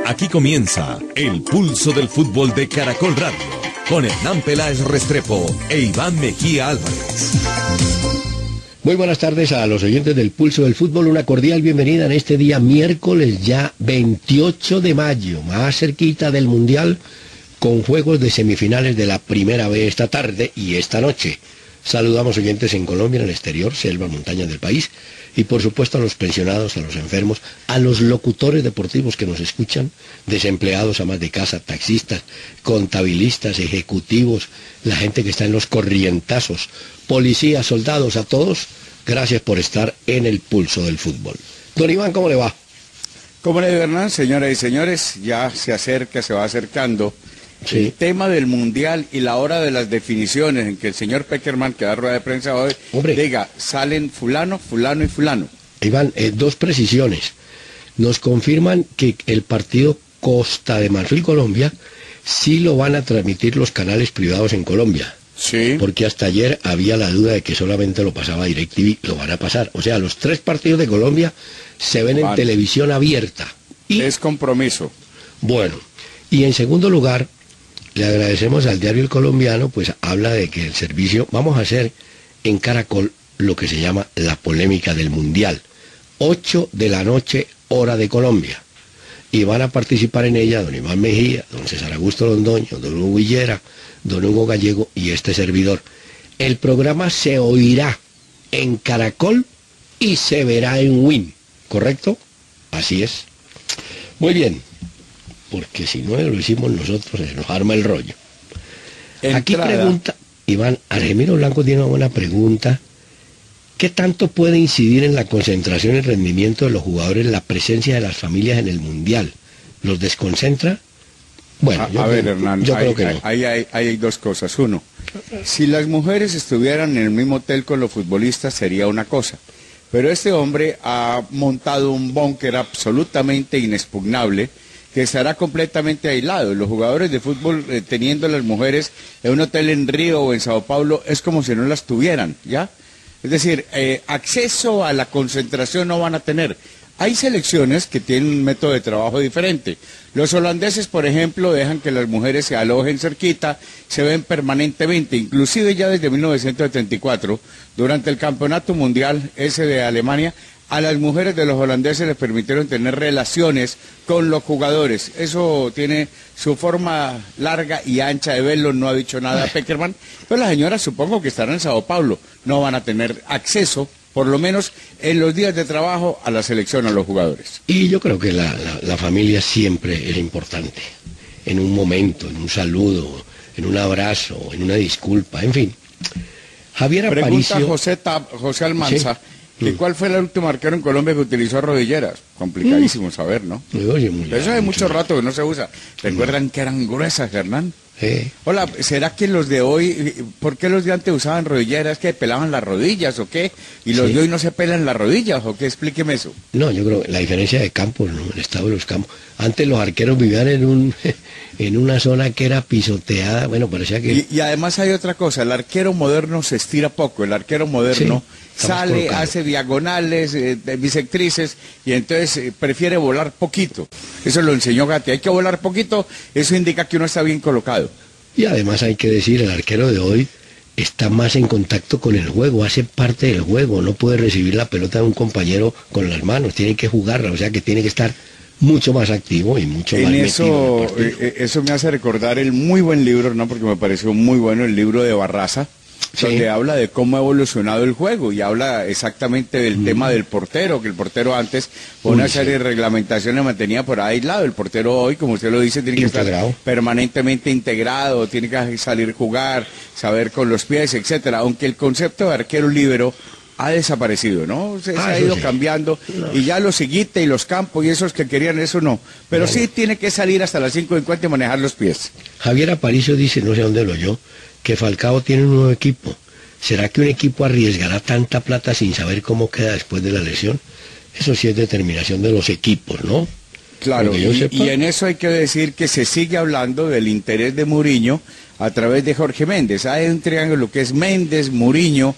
Aquí comienza El Pulso del Fútbol de Caracol Radio, con Hernán Peláez Restrepo e Iván Mejía Álvarez. Muy buenas tardes a los oyentes del Pulso del Fútbol, una cordial bienvenida en este día miércoles ya 28 de mayo, más cerquita del Mundial, con juegos de semifinales de la primera vez esta tarde y esta noche. Saludamos oyentes en Colombia, en el exterior, selvas, montañas del país, y por supuesto a los pensionados, a los enfermos, a los locutores deportivos que nos escuchan, desempleados, amas de casa, taxistas, contabilistas, ejecutivos, la gente que está en los corrientazos, policías, soldados, a todos, gracias por estar en el Pulso del Fútbol. Don Iván, ¿cómo le va? ¿Cómo le va, Hernán? Señoras y señores, ya se acerca, se va acercando el tema del Mundial y la hora de las definiciones en que el señor Peckerman, que da rueda de prensa hoy, diga, salen fulano, fulano y fulano. Iván, dos precisiones. Nos confirman que el partido Costa de Marfil-Colombia sí lo van a transmitir los canales privados en Colombia. Sí. Porque hasta ayer había la duda de que solamente lo pasaba DirecTV, lo van a pasar. O sea, los 3 partidos de Colombia se ven en televisión abierta. Y, es compromiso. Bueno, y en segundo lugar, le agradecemos al diario El Colombiano, pues habla de que el servicio, vamos a hacer en Caracol lo que se llama la polémica del Mundial. 8 de la noche, hora de Colombia. Y van a participar en ella don Iván Mejía, don César Augusto Londoño, don Hugo Villera, don Hugo Gallego y este servidor. El programa se oirá en Caracol y se verá en Win, ¿correcto? Así es. Muy bien. Porque si no lo hicimos nosotros, se nos arma el rollo. Aquí pregunta, Iván, Argemiro Blanco tiene una buena pregunta. ¿Qué tanto puede incidir en la concentración y rendimiento de los jugadores la presencia de las familias en el Mundial? ¿Los desconcentra? Bueno, Hernán, yo creo que no. Hay dos cosas. Uno, si las mujeres estuvieran en el mismo hotel con los futbolistas sería una cosa. Pero este hombre ha montado un búnker absolutamente inexpugnable que estará completamente aislado. Los jugadores de fútbol, teniendo las mujeres en un hotel en Río o en Sao Paulo, es como si no las tuvieran, ¿ya? Es decir, acceso a la concentración no van a tener. Hay selecciones que tienen un método de trabajo diferente. Los holandeses, por ejemplo, dejan que las mujeres se alojen cerquita, se ven permanentemente, inclusive ya desde 1974, durante el Campeonato Mundial ese de Alemania, a las mujeres de los holandeses les permitieron tener relaciones con los jugadores. Eso tiene su forma larga y ancha de verlo, no ha dicho nada Peckerman, pero las señoras supongo que estarán en Sao Paulo, no van a tener acceso, por lo menos en los días de trabajo, a la selección, a los jugadores. Y yo creo que la familia siempre es importante, en un momento, en un saludo, en un abrazo, en una disculpa, en fin. Javier Aparicio... Pregunta José Almanza... ¿Sí? ¿Y cuál fue el último arquero en Colombia que utilizó rodilleras? Complicadísimo saber, ¿no? Oye, pero eso hace mucho rato que no se usa. ¿Recuerdan que eran gruesas, Hernán? Hola, ¿será que los de hoy, por qué los de antes usaban rodilleras? ¿Que pelaban las rodillas o qué? ¿Y los de hoy no se pelan las rodillas o qué? Explíqueme eso. No, yo creo que la diferencia de campos, ¿no? El estado de los campos. Antes los arqueros vivían en una zona que era pisoteada, bueno, parecía que... Y además hay otra cosa, el arquero moderno se estira poco, el arquero moderno... Sí. Sale, hace diagonales, bisectrices, y entonces prefiere volar poquito. Eso lo enseñó Gatti, hay que volar poquito, eso indica que uno está bien colocado. Y además hay que decir, el arquero de hoy está más en contacto con el juego, hace parte del juego, no puede recibir la pelota de un compañero con las manos, tiene que jugarla, o sea que tiene que estar mucho más activo y mucho más metido. Eso me hace recordar el muy buen libro, ¿no? Porque me pareció muy bueno el libro de Barraza. Sí. Donde habla de cómo ha evolucionado el juego y habla exactamente del tema del portero, que el portero antes, por una serie de reglamentaciones, mantenía por ahí aislado. El portero hoy, como usted lo dice, tiene que estar permanentemente integrado, tiene que salir a jugar, saber con los pies, etcétera. Aunque el concepto de arquero líbero ha desaparecido, ¿no? Se ha ido cambiando, y ya los Higuita y los Campos y esos que querían eso no. Pero sí tiene que salir hasta las 5:50 y manejar los pies. Javier Aparicio dice, no sé dónde lo oyó, que Falcao tiene un nuevo equipo. ¿Será que un equipo arriesgará tanta plata sin saber cómo queda después de la lesión? Eso sí es determinación de los equipos, ¿no? Claro, y en eso hay que decir que se sigue hablando del interés de Mourinho a través de Jorge Méndez. Hay un triángulo que es Méndez, Mourinho,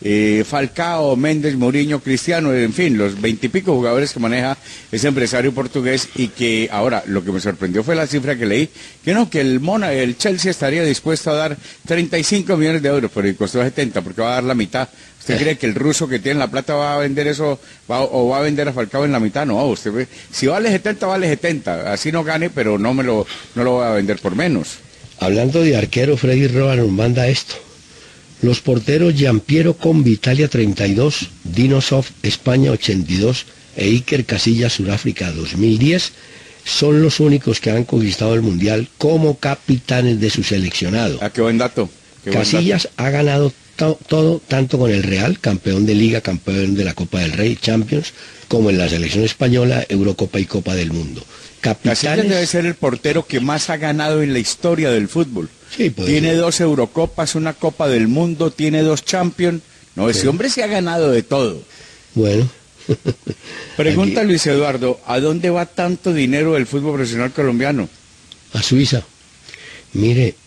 Falcao, Méndez, Mourinho, Cristiano, en fin, los 20 y pico jugadores que maneja ese empresario portugués, y que ahora lo que me sorprendió fue la cifra que leí, que el Chelsea estaría dispuesto a dar 35 millones de euros, pero costó 70, porque va a dar la mitad. ¿Usted cree que el ruso que tiene la plata va a vender eso, o va a vender a Falcao en la mitad? No, usted ve, si vale 70, vale 70, así no gane, pero no lo voy a vender por menos. Hablando de arquero, Freddy Roa nos manda esto. Los porteros Giampiero Combi, Italia 32, Dino Sof, España 82 e Iker Casillas, Sudáfrica 2010 son los únicos que han conquistado el Mundial como capitanes de su seleccionado. Ah, qué buen dato. Casillas ha ganado todo, tanto con el Real, campeón de Liga, campeón de la Copa del Rey, Champions, como en la selección española, Eurocopa y Copa del Mundo. Casillas debe ser el portero que más ha ganado en la historia del fútbol. Sí, tiene 2 Eurocopas, una Copa del Mundo, tiene 2 Champions. No, ese hombre se ha ganado de todo. Bueno. Pregunta aquí, Luis Eduardo, ¿a dónde va tanto dinero del fútbol profesional colombiano? A Suiza. Mire,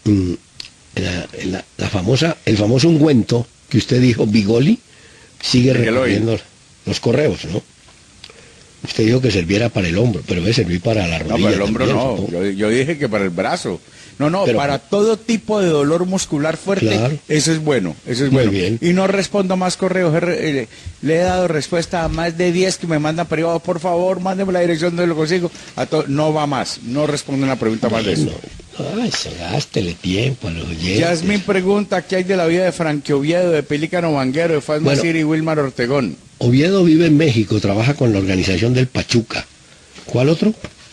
el famoso ungüento que usted dijo, Bigoli, sigue recorriendo los correos, ¿no? Usted dijo que serviera para el hombro, pero debe servir para la rodilla. No, para el hombro también, no. Yo dije que para el brazo. No, pero para todo tipo de dolor muscular fuerte, claro. Eso es bueno, eso es bueno. Bien. Y no respondo más correos. Le he dado respuesta a más de 10 que me mandan privado. Por favor, mándeme la dirección donde lo consigo. No va más, no respondo una pregunta más de eso. Eso, gástele tiempo a los oyentes. Yasmín pregunta, ¿qué hay de la vida de Frankie Oviedo, de Pelícano Vanguero, de Faz Masiri y Wilmar Ortegón? Oviedo vive en México, trabaja con la organización del Pachuca. ¿Cuál otro?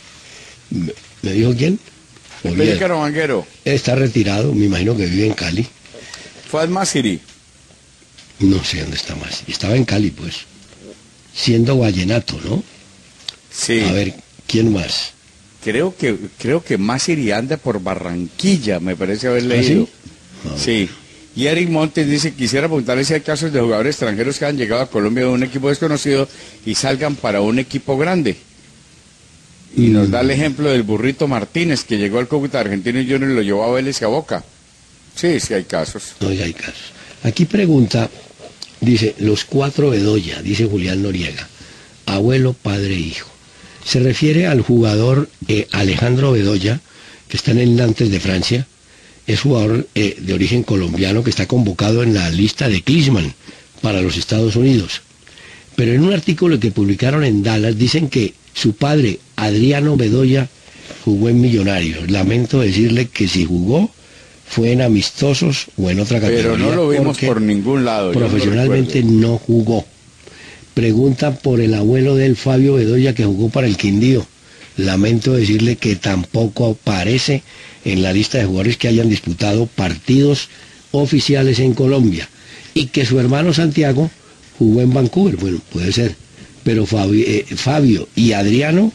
¿Me dijo quién? Pelícano Vanguero. Está retirado, me imagino que vive en Cali. Faz Masiri. No sé dónde está más. Estaba en Cali, pues. Siendo vallenato, ¿no? Sí. A ver, ¿quién más? Creo que Masiri anda por Barranquilla, me parece haber leído. ¿Ah, sí? Sí. Y Eric Montes dice, quisiera preguntarle si hay casos de jugadores extranjeros que han llegado a Colombia de un equipo desconocido y salgan para un equipo grande. Y nos da el ejemplo del Burrito Martínez, que llegó al Cúcuta Argentino y Junior y lo llevó a Vélez y a Boca. Sí, sí hay casos. No, ya hay casos. Aquí pregunta, dice, los 4 Bedoya, dice Julián Noriega, abuelo, padre, hijo. Se refiere al jugador Alejandro Bedoya, que está en el Nantes de Francia. Es jugador de origen colombiano que está convocado en la lista de Klinsmann para los Estados Unidos. Pero en un artículo que publicaron en Dallas dicen que su padre, Adriano Bedoya, jugó en Millonarios. Lamento decirle que si jugó fue en amistosos o en otra categoría. Pero no lo vimos por ningún lado. Profesionalmente no jugó. Preguntan por el abuelo del Fabio Bedoya, que jugó para el Quindío. Lamento decirle que tampoco aparece en la lista de jugadores que hayan disputado partidos oficiales en Colombia. Y que su hermano Santiago jugó en Vancouver. Bueno, puede ser. Pero Fabio y Adriano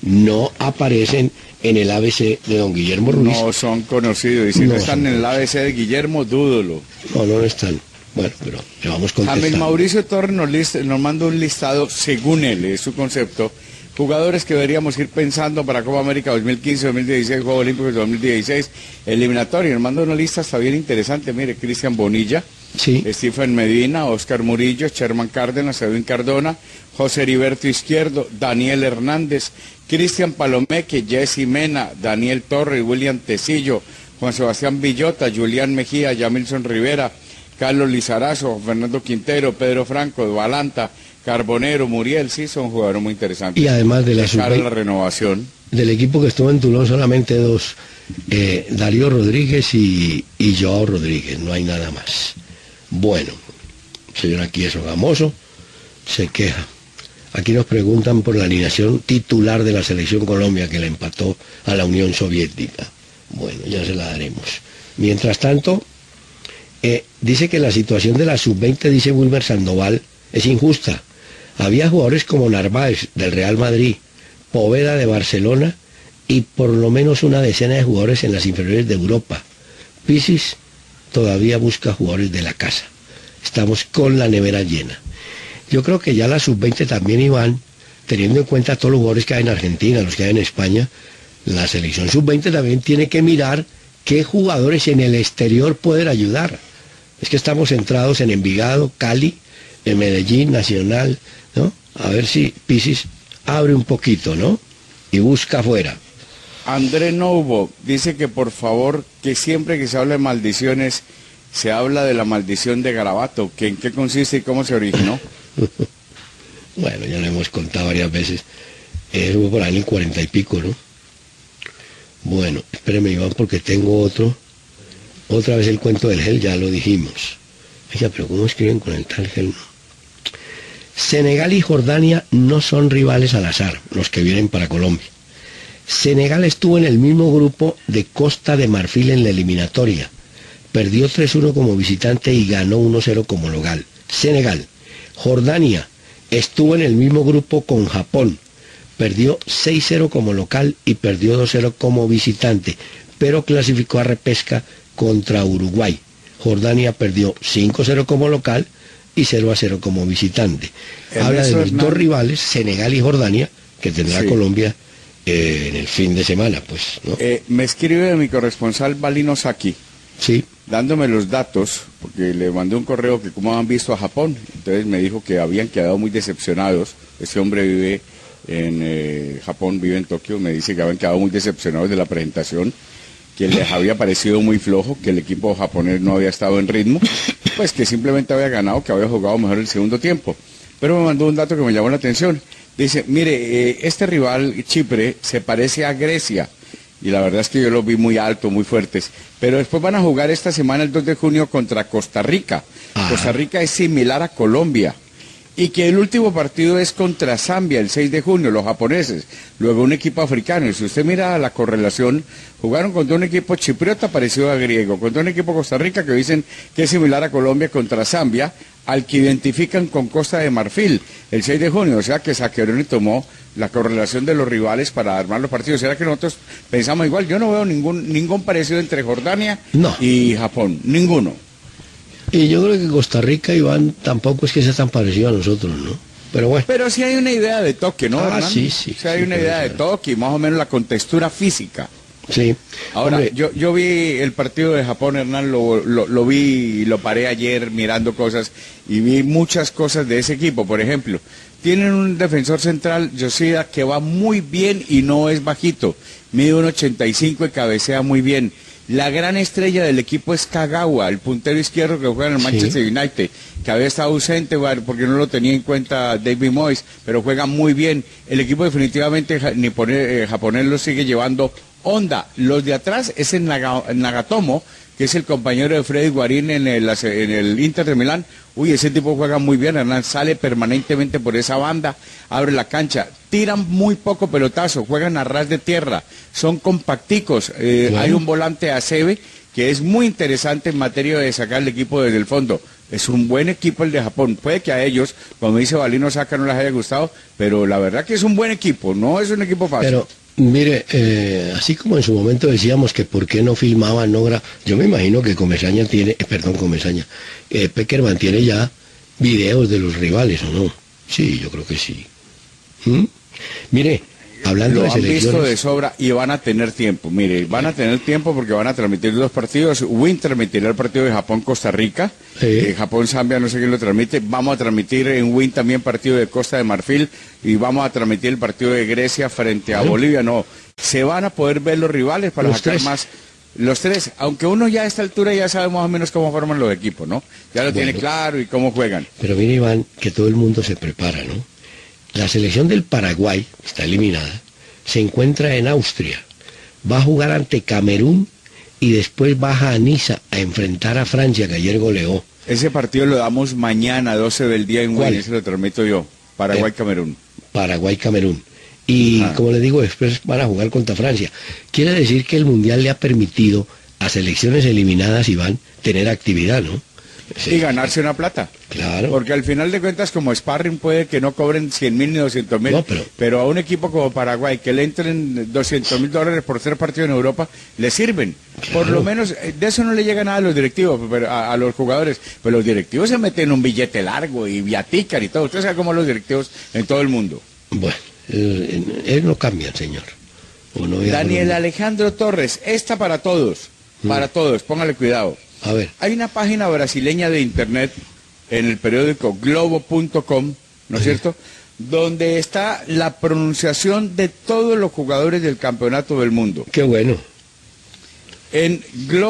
no aparecen en el ABC de don Guillermo Ruiz. No son conocidos. Y si no están en el ABC de Guillermo, dúdolo. No están. Bueno, pero le vamos contestando. Jamel Mauricio Torres nos manda un listado, según él, es su concepto, jugadores que deberíamos ir pensando para Copa América 2015, 2016, Juegos Olímpicos 2016, eliminatorio. Nos manda una lista, está bien interesante. Mire, Cristian Bonilla, sí. Stephen Medina, Oscar Murillo, Sherman Cárdenas, Edwin Cardona, José Heriberto Izquierdo, Daniel Hernández, Cristian Palomeque, Jesse Mena, Daniel Torres, William Tecillo, Juan Sebastián Villota, Julián Mejía, Yamilson Rivera, Carlos Lizarazo, Fernando Quintero, Pedro Franco, Balanta, Carbonero, Muriel, sí, son jugadores muy interesantes. Y además de la renovación. Del equipo que estuvo en Toulon solamente 2, Darío Rodríguez y Joao Rodríguez, no hay nada más. Bueno, señor Aquieso Gamoso se queja. Aquí nos preguntan por la alineación titular de la Selección Colombia que le empató a la Unión Soviética. Bueno, ya se la daremos. Mientras tanto, dice que la situación de la sub-20, dice Wilmer Sandoval, es injusta. Había jugadores como Narváez del Real Madrid, Poveda de Barcelona y por lo menos una decena de jugadores en las inferiores de Europa. Pisis todavía busca jugadores de la casa. Estamos con la nevera llena. Yo creo que ya la sub-20 también, Iván, teniendo en cuenta todos los jugadores que hay en Argentina, los que hay en España, la selección sub-20 también tiene que mirar qué jugadores en el exterior pueden ayudar. Es que estamos centrados en Envigado, Cali, en Medellín, Nacional, ¿no? A ver si Pisis abre un poquito, ¿no? Y busca afuera. André Novo dice que por favor, que siempre que se habla de maldiciones, se habla de la maldición de Garabato, que en qué consiste y cómo se originó. Bueno, ya lo hemos contado varias veces. Eso fue por ahí en el 40 y pico, ¿no? Bueno, espéreme, Iván, porque tengo otro. Otra vez el cuento del gel, ya lo dijimos. Oiga, pero ¿cómo escriben con el tal gel? Senegal y Jordania no son rivales al azar, los que vienen para Colombia. Senegal estuvo en el mismo grupo de Costa de Marfil en la eliminatoria. Perdió 3-1 como visitante y ganó 1-0 como local. Senegal. Jordania estuvo en el mismo grupo con Japón. Perdió 6-0 como local y perdió 2-0 como visitante, pero clasificó a repesca contra Uruguay. Jordania perdió 5-0 como local y 0-0 como visitante. Habla de los dos rivales, Senegal y Jordania, que tendrá Colombia en el fin de semana, pues, ¿no? Me escribe mi corresponsal Balino Saki, sí, dándome los datos, porque le mandé un correo que cómo han visto a Japón. Entonces me dijo que habían quedado muy decepcionados. Ese hombre vive en Japón, vive en Tokio. Me dice que habían quedado muy decepcionados de la presentación, que les había parecido muy flojo, que el equipo japonés no había estado en ritmo, pues que simplemente había ganado, que había jugado mejor el segundo tiempo. Pero me mandó un dato que me llamó la atención. Dice, mire, este rival, Chipre, se parece a Grecia. Y la verdad es que yo los vi muy altos, muy fuertes. Pero después van a jugar esta semana, el 2 de junio, contra Costa Rica. Costa Rica es similar a Colombia. Y que el último partido es contra Zambia, el 6 de junio, los japoneses. Luego un equipo africano. Y si usted mira la correlación, jugaron contra un equipo chipriota parecido a griego, contra un equipo Costa Rica que dicen que es similar a Colombia, contra Zambia, al que identifican con Costa de Marfil, el 6 de junio. O sea que Saccheroni tomó la correlación de los rivales para armar los partidos. ¿Será que nosotros pensamos igual? Yo no veo ningún parecido entre Jordania y Japón, ninguno. Y yo creo que Costa Rica, Iván, tampoco es que sea tan parecido a nosotros, ¿no? Pero bueno. Pero sí hay una idea de toque, ¿no, Hernán? Sí. Sí hay una idea de toque y más o menos la contextura física. Sí. Ahora, yo vi el partido de Japón, Hernán, lo vi y lo paré ayer mirando cosas y vi muchas cosas de ese equipo. Por ejemplo, tienen un defensor central, Yoshida, que va muy bien y no es bajito. Mide 1.85 y cabecea muy bien. La gran estrella del equipo es Kagawa, el puntero izquierdo que juega en el Manchester United, que había estado ausente porque no lo tenía en cuenta David Moyes, pero juega muy bien. El equipo definitivamente japonés lo sigue llevando Honda. Los de atrás es el Nagatomo, que es el compañero de Freddy Guarín en el Inter de Milán. Uy, ese tipo juega muy bien, Hernán, sale permanentemente por esa banda, abre la cancha, tiran muy poco pelotazo, juegan a ras de tierra, son compacticos. Hay un volante Acebe que es muy interesante en materia de sacar el equipo desde el fondo. Es un buen equipo el de Japón. Puede que a ellos, como dice Balino Saca, no les haya gustado, pero la verdad que es un buen equipo, no es un equipo fácil. Pero mire, así como en su momento decíamos que por qué no filmaban, yo me imagino que Peckerman tiene ya videos de los rivales, ¿o no? Sí, yo creo que sí. Mire, hablando de selecciones... Lo han visto de sobra y van a tener tiempo. Mire, van a tener tiempo porque van a transmitir dos partidos. Win transmitirá el partido de Japón-Costa Rica. Japón-Zambia, no sé quién lo transmite. Vamos a transmitir en Win también partido de Costa de Marfil. Y vamos a transmitir el partido de Grecia frente a Bolivia. No, se van a poder ver los rivales para sacar más... Los tres, aunque uno ya a esta altura ya sabe más o menos cómo forman los equipos, ¿no? Ya lo tiene claro y cómo juegan. Pero mire, Iván, que todo el mundo se prepara, ¿no? La selección del Paraguay, está eliminada, se encuentra en Austria. Va a jugar ante Camerún y después baja a Niza a enfrentar a Francia, que ayer goleó. Ese partido lo damos mañana, 12 del día en Wien, ese lo transmito yo. Paraguay-Camerún. Paraguay-Camerún. Y como le digo, después van a jugar contra Francia. Quiere decir que el Mundial le ha permitido a selecciones eliminadas, Iván, tener actividad, ¿no? Y ganarse una plata. Claro. Porque al final de cuentas, como sparring, puede que no cobren 100.000 ni 200.000, no, pero a un equipo como Paraguay, que le entren $200.000 por 3 partidos en Europa, le sirven. Claro. Por lo menos, de eso no le llega nada a los directivos, pero a los jugadores. Pero los directivos se meten un billete largo y viatican y todo. Usted sabe cómo los directivos en todo el mundo. Bueno. Él no cambia, señor. Daniel Alejandro Torres, esta para todos, póngale cuidado. A ver. Hay una página brasileña de internet en el periódico globo.com, ¿no es cierto?, donde está la pronunciación de todos los jugadores del campeonato del mundo. Qué bueno. En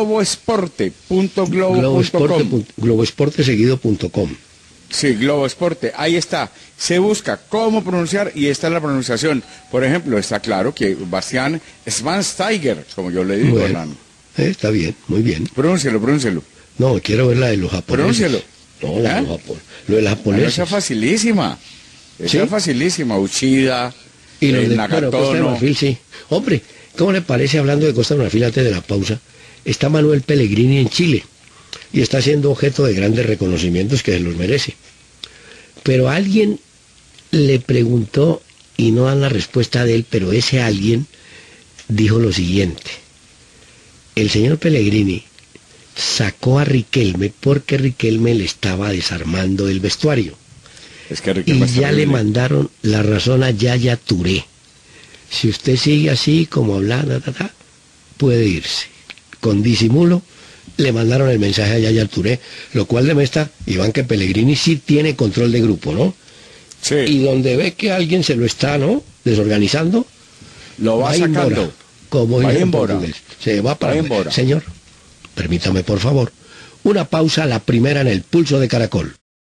globoesporte.globo.com. Globoesporteseguido.com. Sí, Globoesporte, ahí está. Se busca cómo pronunciar y está la pronunciación. Por ejemplo, está claro que Bastián Schweinsteiger, como yo le digo, Bueno, hermano. Está bien, muy bien. Pronúncielo. No, quiero ver la de los japoneses. Pronúncielo. No, la de los japoneses. Lo de los japoneses. Esa es facilísima. ¿Sí? Esa es facilísima. Uchida, Y los de Costa de Nagatono. Marfil, sí. Hombre, ¿cómo le parece, hablando de Costa de Marfil antes de la pausa? Está Manuel Pellegrini en Chile y está siendo objeto de grandes reconocimientos que se los merece. Pero alguien le preguntó, y no dan la respuesta de él, pero ese alguien dijo lo siguiente: el señor Pellegrini sacó a Riquelme porque Riquelme le estaba desarmando el vestuario. Es que Y Riquelme está ya le horrible. mandaron la razón a Yaya Touré. Si usted sigue así, como hablando, puede irse. Con disimulo, le mandaron el mensaje a Yaya Touré, lo cual demuestra, Iván, que Pellegrini sí tiene control de grupo, ¿no? Sí, Y donde ve que alguien se lo está, ¿no?, desorganizando, lo va en sacando. bora, como Va dice en en bora. portugués. Se va para Va en bora. Señor, permítame, por favor, una pausa, la primera en el Pulso de Caracol.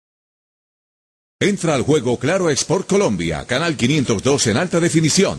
Entra al juego Claro Export Colombia, canal 502 en alta definición.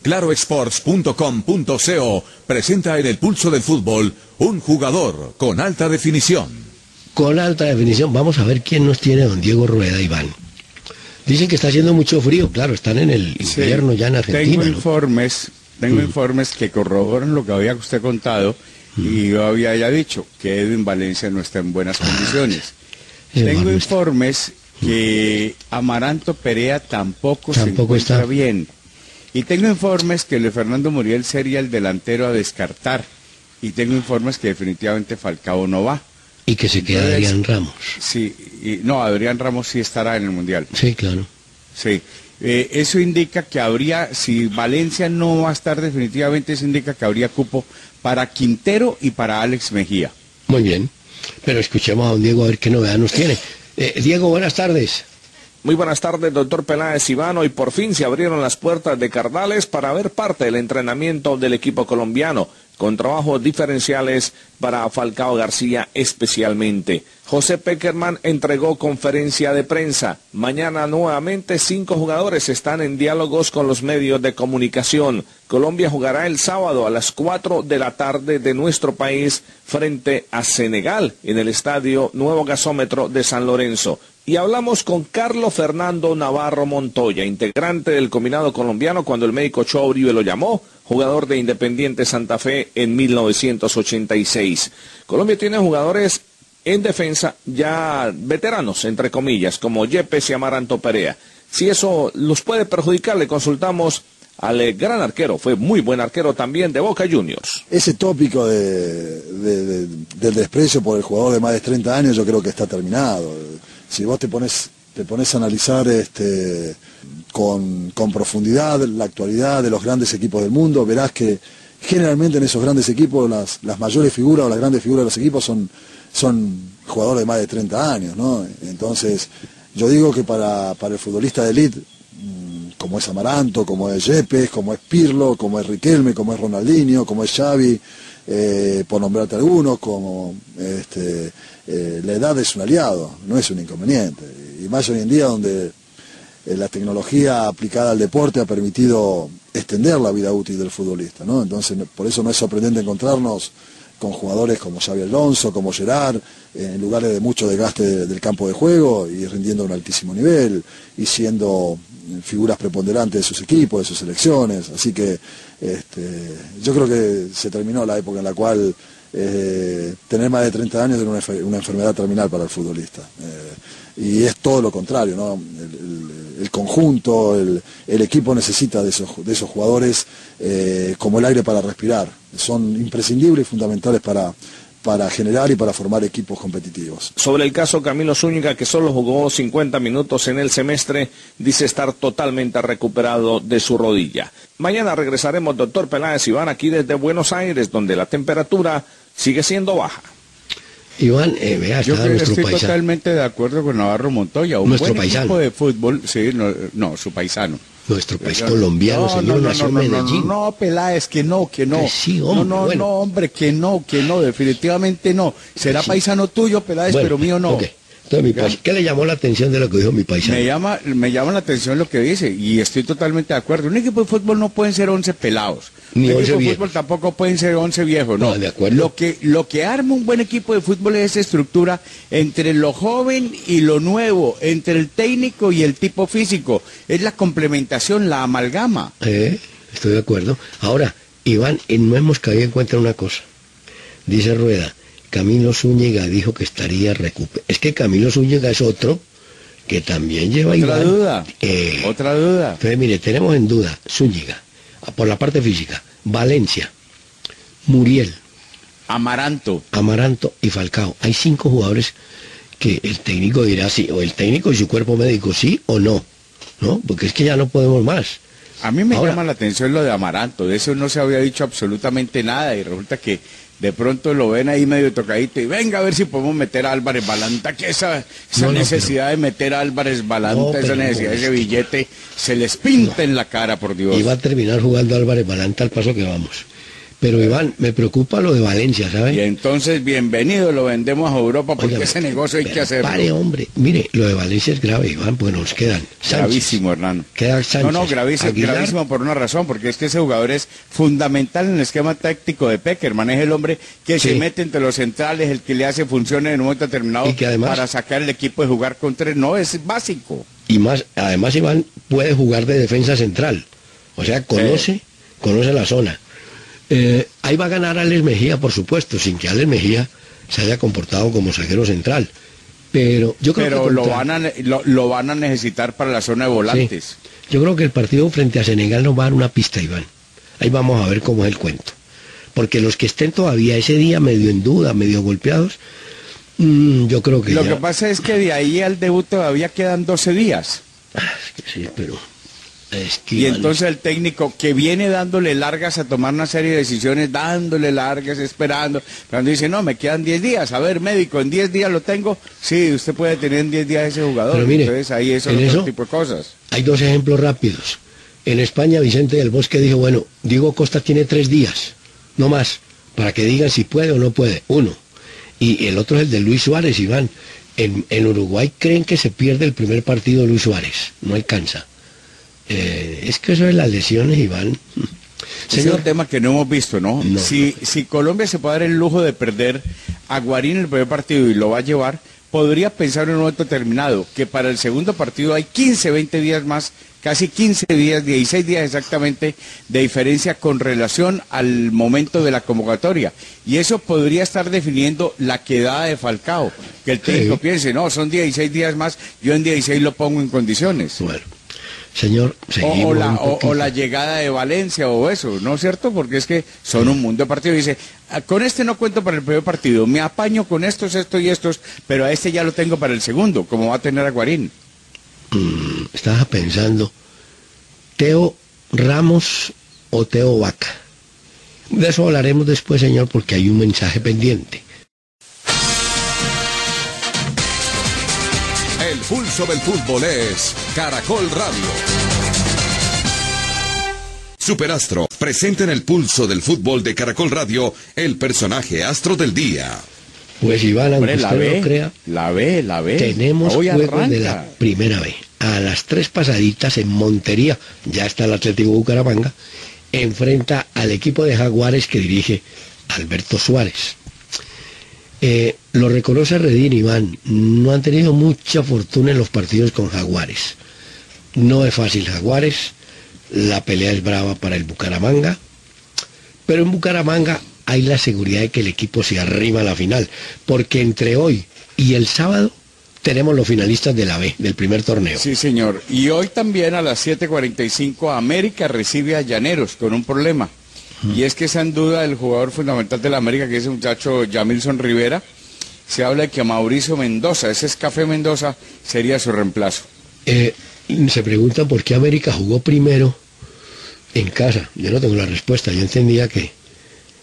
Claroexports.com.co presenta en el pulso del fútbol un jugador con alta definición. Con alta definición, vamos a ver quién nos tiene don Diego Rueda, Iván. Dicen que está haciendo mucho frío, claro, están en el Sí, invierno ya en Argentina, Tengo ¿no? informes que corroboran lo que había usted contado y yo había ya dicho que Edwin Valencia no está en buenas condiciones. ese Tengo Eduardo está- informes que Amaranto Perea tampoco se Tampoco encuentra está. bien. Y tengo informes que Luis Fernando Muriel sería el delantero a descartar. Y tengo informes que definitivamente Falcao no va. Y que se queda Entonces, Adrián Ramos. Sí, no, Adrián Ramos sí estará en el Mundial. Sí, claro. Sí, eso indica que habría, si Valencia no va a estar definitivamente, eso indica que habría cupo para Quintero y para Alex Mejía. Muy bien. Pero escuchemos a don Diego a ver qué novedad nos tiene. Diego, buenas tardes. Muy buenas tardes, doctor Peláez Ivano, y por fin se abrieron las puertas de Cardales para ver parte del entrenamiento del equipo colombiano, con trabajos diferenciales para Falcao García especialmente. José Peckerman entregó conferencia de prensa. Mañana nuevamente 5 jugadores están en diálogos con los medios de comunicación. Colombia jugará el sábado a las 4 de la tarde de nuestro país frente a Senegal en el estadio Nuevo Gasómetro de San Lorenzo. Y hablamos con Carlos Fernando Navarro Montoya, integrante del combinado colombiano cuando el médico Ochoa Uribe lo llamó, jugador de Independiente Santa Fe en 1986. Colombia tiene jugadores en defensa ya veteranos, entre comillas, como Yepes y Amaranto Perea. Si eso los puede perjudicar, le consultamos al gran arquero, fue muy buen arquero también de Boca Juniors. Ese tópico del desprecio por el jugador de más de 30 años yo creo que está terminado. Si vos te pones a analizar con profundidad la actualidad de los grandes equipos del mundo, verás que generalmente en esos grandes equipos las mayores figuras o las grandes figuras de los equipos son jugadores de más de 30 años, ¿no? Entonces, yo digo que para el futbolista de élite, como es Amaranto, como es Yepes, como es Pirlo, como es Riquelme, como es Ronaldinho, como es Xavi, por nombrarte algunos, como la edad es un aliado, no es un inconveniente. Y más hoy en día donde la tecnología aplicada al deporte ha permitido extender la vida útil del futbolista, ¿no? Entonces, por eso no es sorprendente encontrarnos con jugadores como Xabi Alonso, como Gerard, en lugares de mucho desgaste del campo de juego y rindiendo a un altísimo nivel y siendo figuras preponderantes de sus equipos, de sus selecciones. Así que yo creo que se terminó la época en la cual tener más de 30 años era una enfermedad terminal para el futbolista. Y es todo lo contrario, ¿no? El conjunto, el equipo necesita de esos jugadores como el aire para respirar. Son imprescindibles y fundamentales para generar y para formar equipos competitivos. Sobre el caso Camilo Zúñiga, que solo jugó 50 minutos en el semestre, dice estar totalmente recuperado de su rodilla. Mañana regresaremos, doctor Peláez Iván, aquí desde Buenos Aires, donde la temperatura sigue siendo baja. Iván, vea, Yo está creo que nuestro estoy paisano. totalmente de acuerdo con Navarro Montoya. Un Nuestro buen paisano. equipo de fútbol, sí, no, su paisano. Nuestro país colombiano, señor, nació en Medellín. No, Peláez, que no. Que sí, hombre, bueno. No, hombre, que no, definitivamente no. Será Sí. paisano tuyo, Peláez, Bueno, pero mío no. ok. Entonces, ¿qué le llamó la atención de lo que dijo mi paisano? Me llama la atención lo que dice y estoy totalmente de acuerdo. Un equipo de fútbol no pueden ser 11 pelados. Ni Un 11 equipo de viejos. fútbol tampoco pueden ser 11 viejos, no. No, de acuerdo. Lo que arma un buen equipo de fútbol es esa estructura entre lo joven y lo nuevo, entre el técnico y el tipo físico. Es la complementación, la amalgama. Estoy de acuerdo. Ahora, Iván, no hemos caído en cuenta una cosa. Dice Rueda, Camilo Zúñiga dijo que estaría recuperado. Es que Camilo Zúñiga es otro que también lleva Otra Iván. duda. Otra duda. Entonces, mire, tenemos en duda Zúñiga, por la parte física, Valencia, Muriel, Amaranto. Amaranto y Falcao. Hay 5 jugadores que el técnico dirá sí, o el técnico y su cuerpo médico sí o no, ¿no? Porque es que ya no podemos más. A mí me Ahora- llama la atención lo de Amaranto, de eso no se había dicho absolutamente nada y resulta que de pronto lo ven ahí medio tocadito y venga a ver si podemos meter a Álvarez Balanta, que esa No, necesidad de meter a Álvarez Balanta, No, esa pero necesidad de no, ese es que- billete, se les pinta en la cara, por Dios. Y va a terminar jugando Álvarez Balanta al paso que vamos. Pero Iván, me preocupa lo de Valencia, Y ¿sabe? entonces, bienvenido, lo vendemos a Europa porque Oiga, ese negocio hay que pero hacerlo. Pare, hombre. Mire, lo de Valencia es grave, Iván, porque nos quedan Sánchez. Gravísimo, hermano. Queda Sánchez. No, gravísimo, Aguilar, gravísimo por una razón, porque es que ese jugador es fundamental en el esquema táctico de Peckerman, es el hombre que Sí. se mete entre los centrales, el que le hace funciones en un momento determinado Y que además- para sacar el equipo de jugar con 3, no, es básico. Y más, además Iván puede jugar de defensa central. O sea, conoce la zona. Ahí va a ganar Alex Mejía, por supuesto, sin que Alex Mejía se haya comportado como zaguero central. Pero yo creo Pero que lo van a necesitar para la zona de volantes. yo creo que el partido frente a Senegal nos va a dar una pista, Iván. Ahí vamos a ver cómo es el cuento. Porque los que estén todavía ese día medio en duda, medio golpeados, yo creo que Lo ya... que pasa es que de ahí al debut todavía quedan 12 días. Es que sí, pero... Es que Y Iván, entonces el técnico que viene dándole largas a tomar una serie de decisiones, dándole largas, esperando, cuando dice, no, me quedan 10 días, a ver, médico, en 10 días lo tengo, sí, usted puede tener en 10 días ese jugador, Pero mire, entonces ahí eso en es otro eso- tipo de cosas. hay 2 ejemplos rápidos. En España, Vicente del Bosque dijo, bueno, Diego Costa tiene 3 días, no más, para que digan si puede o no puede. 1. Y el otro es el de Luis Suárez, Iván. En Uruguay creen que se pierde el primer partido de Luis Suárez, no alcanza. Es que eso de las lesiones, Iván. Ese es un tema que no hemos visto, ¿no? No. Si Colombia se puede dar el lujo de perder a Guarín en el primer partido y lo va a llevar, podría pensar en un momento determinado que para el segundo partido hay 15, 20 días más, casi 15 días, 16 días exactamente de diferencia con relación al momento de la convocatoria. Y eso podría estar definiendo la quedada de Falcao. Que el técnico piense, no, son 16 días más, yo en 16 lo pongo en condiciones. Bueno, señor, seguimos un O poquito. la llegada de Valencia o eso, ¿no es cierto? Porque es que son un mundo de partidos. Dice, con este no cuento para el primer partido, me apaño con estos y estos, pero a este ya lo tengo para el segundo, como va a tener a Guarín. Estaba pensando, Teo Ramos o Teo Vaca. De eso hablaremos después, señor, porque hay un mensaje pendiente. El pulso del fútbol es Caracol Radio. Superastro presenta en el pulso del fútbol de Caracol Radio el personaje astro del día. Pues Iván, aunque Hombre, usted no lo crea, la ve. tenemos Hoy juegos arranca. de la primera B. A las 3 pasaditas en Montería, ya está el Atlético Bucaramanga, enfrenta al equipo de Jaguares que dirige Alberto Suárez. Lo reconoce Redín, Iván, no han tenido mucha fortuna en los partidos con Jaguares. No es fácil Jaguares, la pelea es brava para el Bucaramanga, pero en Bucaramanga hay la seguridad de que el equipo se arrima a la final, porque entre hoy y el sábado tenemos los finalistas de la B, del primer torneo. Sí, señor. Y hoy también a las 7:45 América recibe a Llaneros con un problema. Y es que está en duda el jugador fundamental de la América, que es el muchacho Jamilson Rivera. Se habla de que Mauricio Mendoza, ese es Café Mendoza, sería su reemplazo. Se preguntan por qué América jugó primero en casa. Yo no tengo la respuesta. Yo entendía que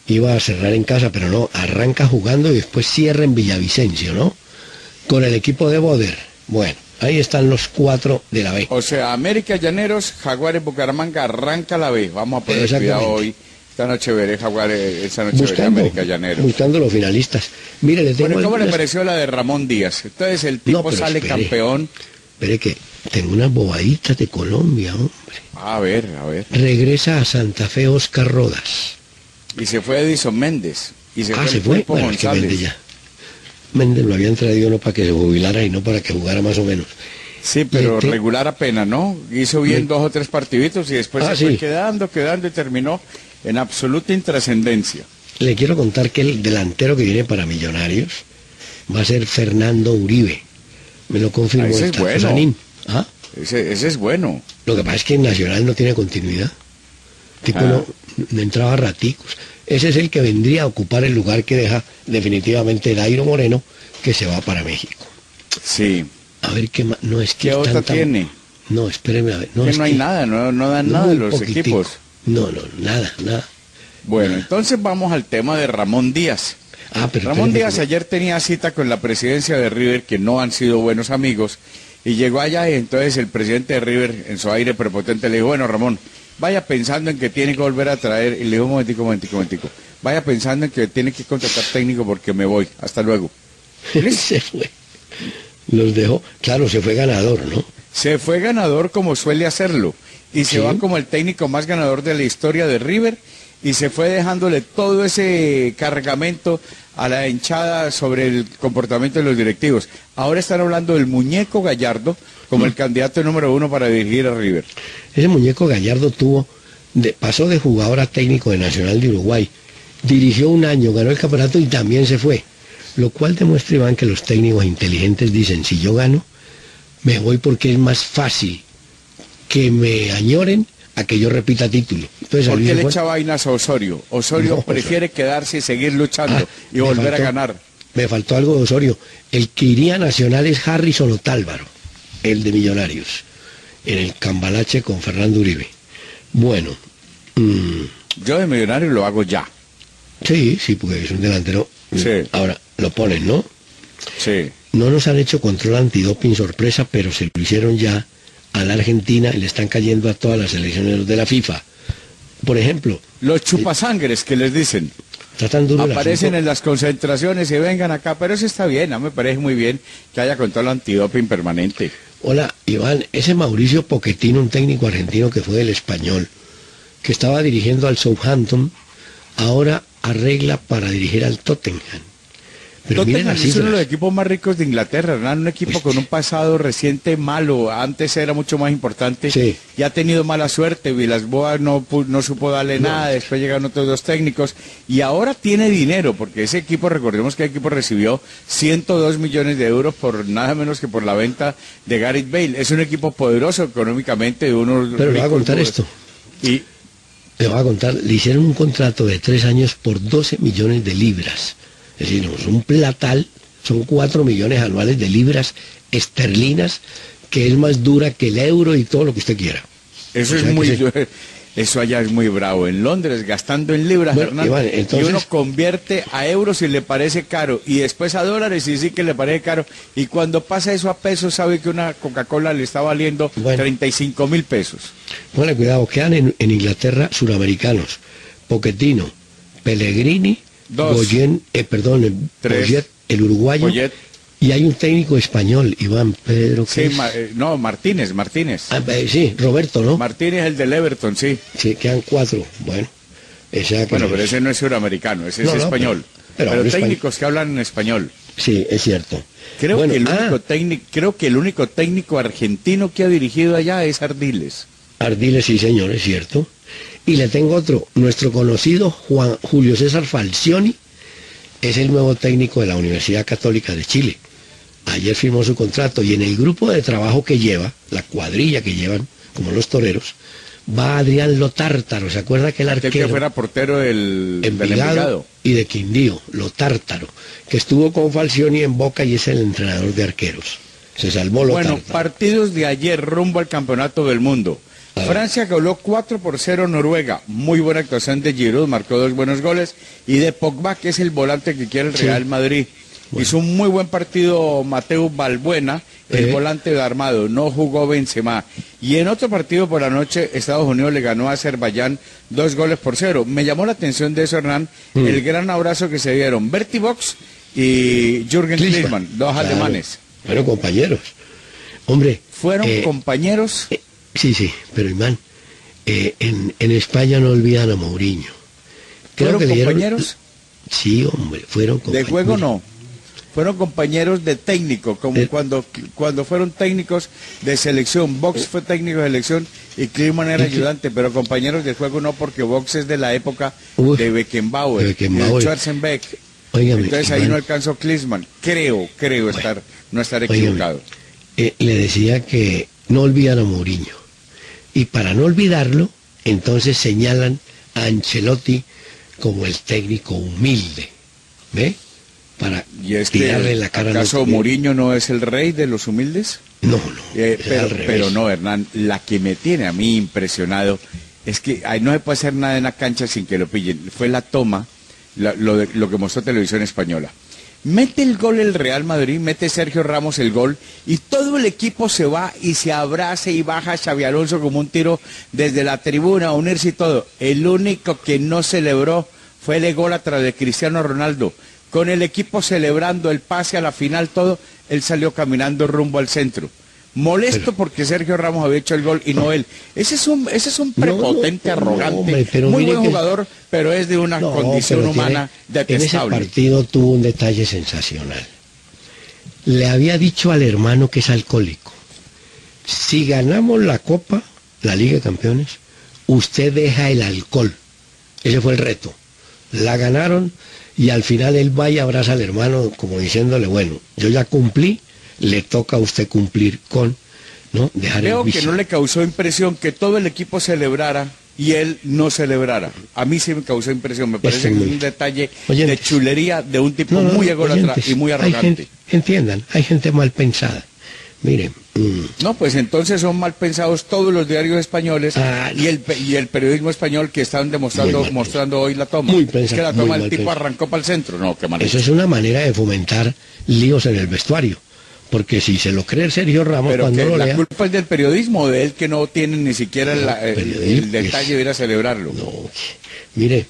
iba a cerrar en casa, pero no, arranca jugando y después cierra en Villavicencio, ¿no? Con el equipo de Boder. Bueno, ahí están los 4 de la B. O sea, América Llaneros, Jaguares Bucaramanga, arranca la B. Vamos a poner cuidado hoy. Esta noche veré Jaguares, esta noche veré América Llaneros. Buscando los finalistas. Mire, le tengo bueno, ¿cómo le pareció la de Ramón Díaz? Entonces el tipo sale campeón. Espere que tengo unas bobaditas de Colombia, hombre. A ver. Regresa a Santa Fe Oscar Rodas. Y se fue Edison Méndez. Y se se fue. Bueno, es que Méndez ya. Méndez lo habían traído no para que se jubilara y no para que jugara más o menos. Sí, pero regular apenas, ¿no? Hizo bien 2 o 3 partiditos y después se fue quedando y terminó en absoluta intrascendencia. Le quiero contar que el delantero que viene para Millonarios va a ser Fernando Uribe. Me lo confirmó ese el es bueno. Sanín. ¿Ah? Ese es bueno. Lo que pasa es que en Nacional no tiene continuidad. Tipo no entraba raticos. Ese es el que vendría a ocupar el lugar que deja definitivamente Dairo Moreno, que se va para México. Sí. A ver qué más. No es que ¿Qué otra tiene? No, espéreme a ver. No, hay nada, no dan nada de los equipos. No, nada. Bueno, entonces vamos al tema de Ramón Díaz. Pero Ramón Díaz ayer tenía cita con la presidencia de River, que no han sido buenos amigos, y llegó allá y entonces el presidente de River, en su aire prepotente, le dijo, bueno, Ramón, vaya pensando en que tiene que volver a traer, y le dijo, momentico, vaya pensando en que tiene que contratar técnico porque me voy, hasta luego. Se fue. Los dejó, claro, se fue ganador, ¿no? Se fue ganador como suele hacerlo, y se va como el técnico más ganador de la historia de River, y se fue dejándole todo ese cargamento a la hinchada sobre el comportamiento de los directivos. Ahora están hablando del muñeco Gallardo como el candidato número 1 para dirigir a River. Ese muñeco Gallardo pasó de jugador a técnico de Nacional de Uruguay, dirigió un año, ganó el campeonato y también se fue. Lo cual demuestra, Iván, que los técnicos inteligentes dicen, si yo gano, me voy porque es más fácil que me añoren a que yo repita título. Entonces, ¿por qué le echa vainas a Osorio? Osorio prefiere quedarse y seguir luchando y volver a ganar. Me faltó algo de Osorio. El que iría a Nacional es Harrison Otálvaro, el de Millonarios, en el cambalache con Fernando Uribe. Bueno. Yo de Millonarios lo hago ya. Sí, porque es un delantero. Sí. Ahora, lo ponen, ¿no? Sí. No nos han hecho control antidoping sorpresa, pero se lo hicieron ya a la Argentina y le están cayendo a todas las selecciones de la FIFA. Por ejemplo, los chupasangres que les dicen. Aparecen en las concentraciones y vengan acá, pero eso está bien, a mí me parece muy bien que haya control antidoping permanente. Hola, Iván, ese Mauricio Pochettino, un técnico argentino que fue del Español, que estaba dirigiendo al Southampton, ahora arregla para dirigir al Tottenham. Pero Tottenham es uno de los equipos más ricos de Inglaterra, ¿verdad? Un equipo con un pasado reciente malo, antes era mucho más importante, y ha tenido mala suerte, Villas-Boas no supo darle nada, después llegaron otros 2 técnicos, y ahora tiene dinero, porque ese equipo, recordemos que el equipo recibió 102 millones de euros por nada menos que por la venta de Gareth Bale. Es un equipo poderoso económicamente, de unos... Pero le voy a contar esto. Le voy a contar, le hicieron un contrato de 3 años por 12 millones de libras. Es decir, es un platal, son 4 millones anuales de libras esterlinas, que es más dura que el euro y todo lo que usted quiera. Eso es muy... Eso allá es muy bravo. En Londres, gastando en libras, Hernán, y uno convierte a euros y le parece caro, y después a dólares y sí que le parece caro. Y cuando pasa eso a pesos, sabe que una Coca-Cola le está valiendo 35.000 pesos. Bueno, cuidado, quedan en Inglaterra suramericanos. Pochettino, Pellegrini, Boyet, el uruguayo, Boyet. Y hay un técnico español, Iván Pedro. Sí, Martínez. Sí, Roberto, ¿no? Martínez, el del Everton, sí. Sí, quedan 4. Bueno, pero ese no es suramericano, ese es español. Pero técnicos que hablan en español. Sí, es cierto. Creo que el único técnico argentino que ha dirigido allá es Ardiles. Ardiles, sí, señor, es cierto. Y le tengo otro, nuestro conocido Julio César Falcioni es el nuevo técnico de la Universidad Católica de Chile. Ayer firmó su contrato y en el grupo de trabajo que lleva, la cuadrilla que llevan, como los toreros, va Adrián Lotártaro. ¿Se acuerda que el arquero? Que fuera portero del Envigado y de Quindío, Lotártaro, que estuvo con Falcioni en Boca y es el entrenador de arqueros. Se salvó Lotártaro. Bueno, partidos de ayer rumbo al Campeonato del Mundo. Francia goleó 4-0 Noruega. Muy buena actuación de Giroud, marcó 2 buenos goles. Y de Pogba, que es el volante que quiere el Real Madrid. Bueno. Hizo un muy buen partido Mateo Balbuena, el volante de armado. No jugó Benzema. Y en otro partido por la noche, Estados Unidos le ganó a Azerbaiyán 2-0. Me llamó la atención de eso, Hernán, el gran abrazo que se dieron Bertie Box y Jürgen Klinsmann, dos alemanes. Fueron compañeros. Hombre. Fueron compañeros. Sí, pero Iván, en España no olvidan a Mourinho. ¿Fueron compañeros? Sí, hombre, fueron compañeros. De juego no. Fueron compañeros de técnico, como cuando fueron técnicos de selección. Box fue técnico de selección y Klinsmann era ayudante, pero compañeros de juego no, porque Box es de la época de Beckenbauer, de Schwarzenbeck. Óigame, entonces ahí no alcanzó Klinsmann. Creo no estar equivocado. Le decía que no olvidan a Mourinho. Y para no olvidarlo, entonces señalan a Ancelotti como el técnico humilde. ¿Ve? Para tirarle la cara. ¿Acaso Mourinho no es el rey de los humildes? No, pero no, Hernán, la que me tiene a mí impresionado es que no se puede hacer nada en la cancha sin que lo pillen. Fue la toma, lo que mostró Televisión Española. Mete el gol el Real Madrid, mete Sergio Ramos el gol y todo el equipo se va y se abraza y baja a Xabi Alonso como un tiro desde la tribuna a unirse y todo. El único que no celebró fue el gol a través de Cristiano Ronaldo. Con el equipo celebrando el pase a la final, todo, él salió caminando rumbo al centro. Molesto porque Sergio Ramos había hecho el gol y no él. Ese es un prepotente, arrogante, muy buen jugador, pero es de una condición humana detestable. En ese partido tuvo un detalle sensacional. Le había dicho al hermano que es alcohólico: si ganamos la Copa, la Liga de Campeones, usted deja el alcohol. Ese fue el reto. La ganaron y al final él va y abraza al hermano como diciéndole: bueno, yo ya cumplí, le toca a usted cumplir con, ¿no? Dejar Creo el vicio. Que no le causó impresión que todo el equipo celebrara y él no celebrara. A mí sí me causó impresión, me parece que es un detalle de chulería de un tipo muy ególatra y muy arrogante. Entiendan, hay gente mal pensada. Miren. No, pues entonces son mal pensados todos los diarios españoles y el periodismo español que están mostrando hoy la toma. Es que la toma el tipo arrancó para el centro. No, qué manera. Eso es una manera de fomentar líos en el vestuario. Porque si se lo cree Sergio Ramos, pero cuando que lo la lea, culpa es del periodismo, de él que no tiene ni siquiera el detalle de ir a celebrarlo. No, mire,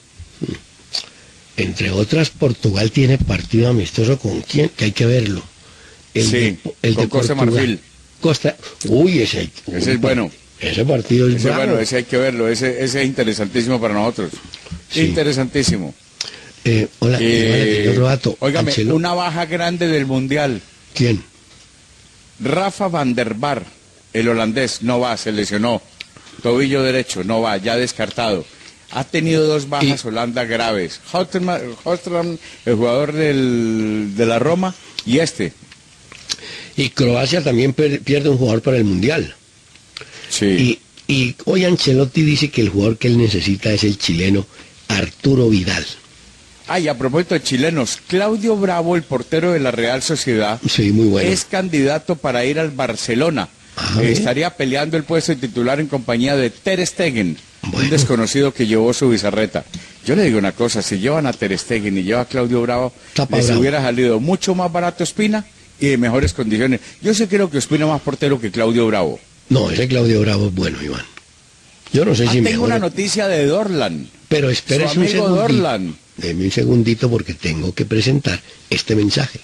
entre otras, Portugal tiene partido amistoso con quién, que hay que verlo. El de Costa Marfil. Ese es bueno. Ese partido es bueno, ese hay que verlo, ese es interesantísimo para nosotros. Sí. Interesantísimo. Hola, Robato. Óigame, una baja grande del Mundial. ¿Quién? Rafa van der Vaart, el holandés, no va, se lesionó. Tobillo derecho, no va, ya descartado. Ha tenido 2 bajas Holanda graves. Hostram, el jugador de la Roma, y Y Croacia también pierde un jugador para el Mundial. Sí. Y hoy Ancelotti dice que el jugador que él necesita es el chileno Arturo Vidal. Y a propósito de chilenos, Claudio Bravo, el portero de la Real Sociedad, sí, muy bueno, es candidato para ir al Barcelona. Estaría peleando el puesto de titular en compañía de Ter Stegen, un desconocido que llevó su bizarreta. Yo le digo una cosa, si llevan a Ter Stegen y lleva a Claudio Bravo, les hubiera salido mucho más barato Ospina y de mejores condiciones. Yo sí creo que Ospina es más portero que Claudio Bravo. No, ese Claudio Bravo es bueno, Iván. Yo no sé si tengo una noticia de Dorlan. Pero espérese un segundito. Dorlan. Deme un segundito porque tengo que presentar este mensaje.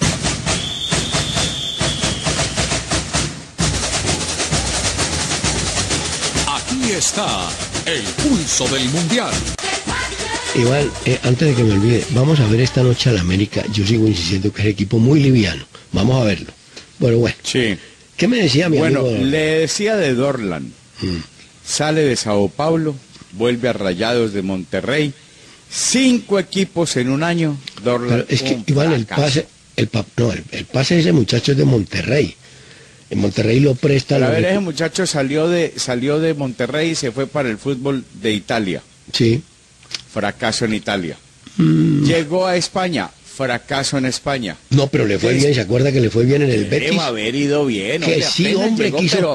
Aquí está el pulso del Mundial. Iván, antes de que me olvide, vamos a ver esta noche al América. Yo sigo insistiendo que es el equipo muy liviano. Vamos a verlo. Bueno. Sí. ¿Qué me decía mi amigo? Bueno, le decía de Dorlan. Sale de Sao Paulo, vuelve a Rayados de Monterrey. 5 equipos en un año. Dorlan. Pero es que Iván, el pase de ese muchacho es de Monterrey. En Monterrey lo presta. A ver, ese muchacho salió de Monterrey y se fue para el fútbol de Italia. Sí. Fracaso en Italia. Llegó a España. Fracaso en España. No, pero le fue bien. ¿Se acuerda que le fue bien en el Betis? Debe haber ido bien. Que sí, hombre, llegó,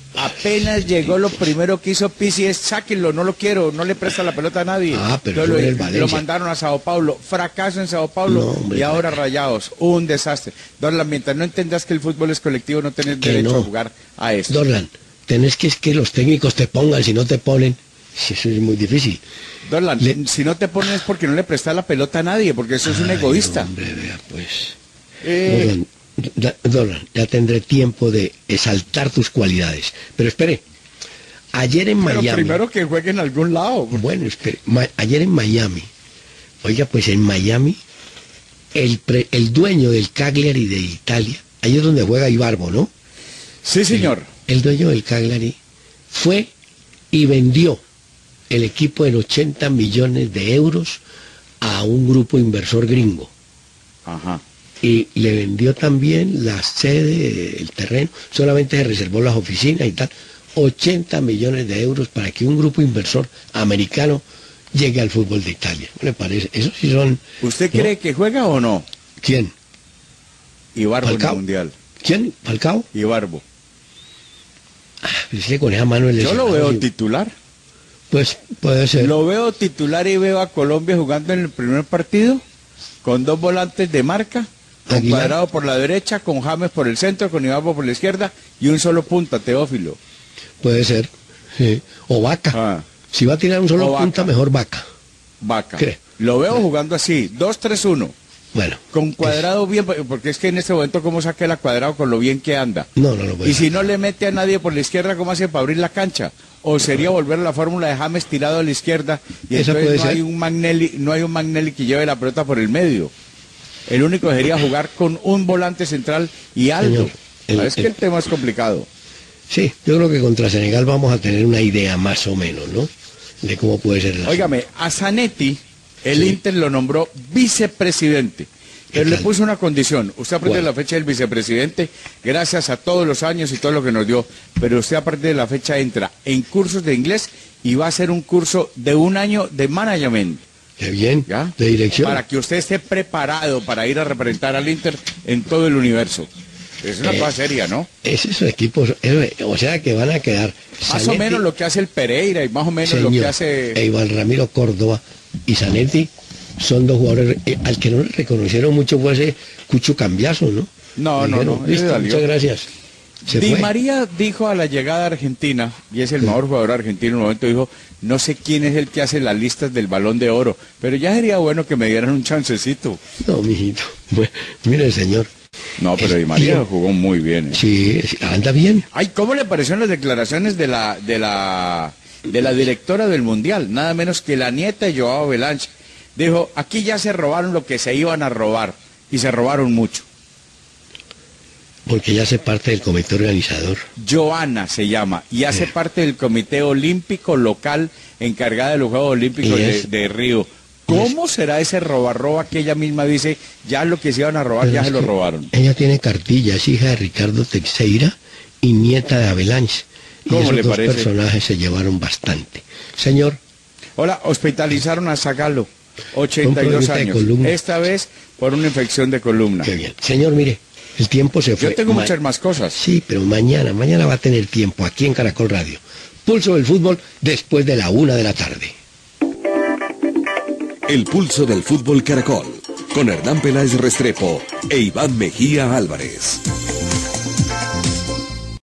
Apenas llegó, lo primero que hizo Pizzi es sáquenlo, no lo quiero, no le presta la pelota a nadie. Pero lo, el Valencia. Lo mandaron a Sao Paulo, fracaso en Sao Paulo, no, hombre, y ahora Rayados, un desastre. Dorlan, mientras no entendas que el fútbol es colectivo, no tenés derecho a jugar a esto. Dorlan, tenés que los técnicos te pongan, si no te ponen, eso es muy difícil. Dorlan, si no te ponen es porque no le prestas la pelota a nadie, porque eso es un egoísta. Hombre, vea, pues. Dorlan, ya tendré tiempo de exaltar tus cualidades. Pero espere, ayer en Miami... Pero primero que juegue en algún lado. Bueno, espere, ayer en Miami, oiga, pues en Miami, el dueño del Cagliari de Italia, ahí es donde juega Ibarbo, ¿no? Sí, señor. El dueño del Cagliari fue y vendió el equipo en 80 millones de euros a un grupo inversor gringo. Ajá. Y le vendió también la sede, el terreno, solamente se reservó las oficinas y tal, 80 millones de euros para que un grupo inversor americano llegue al fútbol de Italia. ¿No le parece? Eso sí son... ¿Usted cree que juega o no? ¿Quién? Ibarbo en el Mundial. ¿Quién? ¿Falcao? Ibarbo. Pues con esa mano yo lo veo titular. Pues puede ser. Lo veo titular y veo a Colombia jugando en el primer partido con dos volantes de marca. Con Cuadrado por la derecha, con James por el centro, con Ibarbo por la izquierda y un solo punta, Teófilo. Puede ser, sí. O Vaca. Si va a tirar un solo punta, mejor Vaca. Vaca. Lo veo jugando así, 2-3-1. Bueno. Con Cuadrado bien, porque es que en este momento cómo saca el Cuadrado con lo bien que anda. No lo puede. Y si no le mete a nadie por la izquierda, ¿cómo hace para abrir la cancha? O sería volver a la fórmula de James tirado a la izquierda y entonces hay un Magnelli que lleve la pelota por el medio. El único sería jugar con un volante central y alto. Es que el tema es complicado. Sí, yo creo que contra Senegal vamos a tener una idea más o menos, ¿no? De cómo puede ser la... Óigame, a Zanetti, el Inter lo nombró vicepresidente. Pero le puso una condición. Usted a partir de la fecha del vicepresidente, gracias a todos los años y todo lo que nos dio, pero usted a partir de la fecha entra en cursos de inglés y va a hacer un curso de 1 año de management. Qué bien, ¿ya? De dirección. Para que usted esté preparado para ir a representar al Inter en todo el universo. Es una cosa seria, ¿no? Esos equipos, o sea que van a quedar... Más o menos lo que hace el Pereira y más o menos lo que hace... Iván Ramiro Córdoba y Zanetti son dos jugadores, al que no le reconocieron mucho fue ese Cucho Cambiaso, ¿no? No, listo, muchas gracias. Di María dijo a la llegada a Argentina, y es el mejor jugador argentino en un momento, dijo, no sé quién es el que hace las listas del Balón de Oro, pero ya sería bueno que me dieran un chancecito. No, mijito, pues, mire, señor. No, pero Di María jugó muy bien. Sí, anda bien. Ay, ¿cómo le parecieron las declaraciones de la directora del Mundial? Nada menos que la nieta de Joao Belanche. Dijo, aquí ya se robaron lo que se iban a robar, y se robaron mucho. Porque ya hace parte del comité organizador. Joana se llama, y hace parte del comité olímpico local encargada de los Juegos Olímpicos de Río. ¿Cómo será ese roba que ella misma dice, ya lo que se iban a robar, pero ya se lo robaron? Ella tiene cartilla, es hija de Ricardo Teixeira y nieta de Avalanche. ¿Cómo y esos le dos parece? Personajes se llevaron bastante. Señor. Hola, hospitalizaron a Zagallo, 82 años. Esta vez por una infección de columna. Qué bien. Señor, mire, el tiempo se fue. Yo tengo muchas más cosas. Sí, pero mañana va a tener tiempo aquí en Caracol Radio. Pulso del fútbol después de la 1 de la tarde. El pulso del fútbol Caracol, con Hernán Peláez Restrepo e Iván Mejía Álvarez.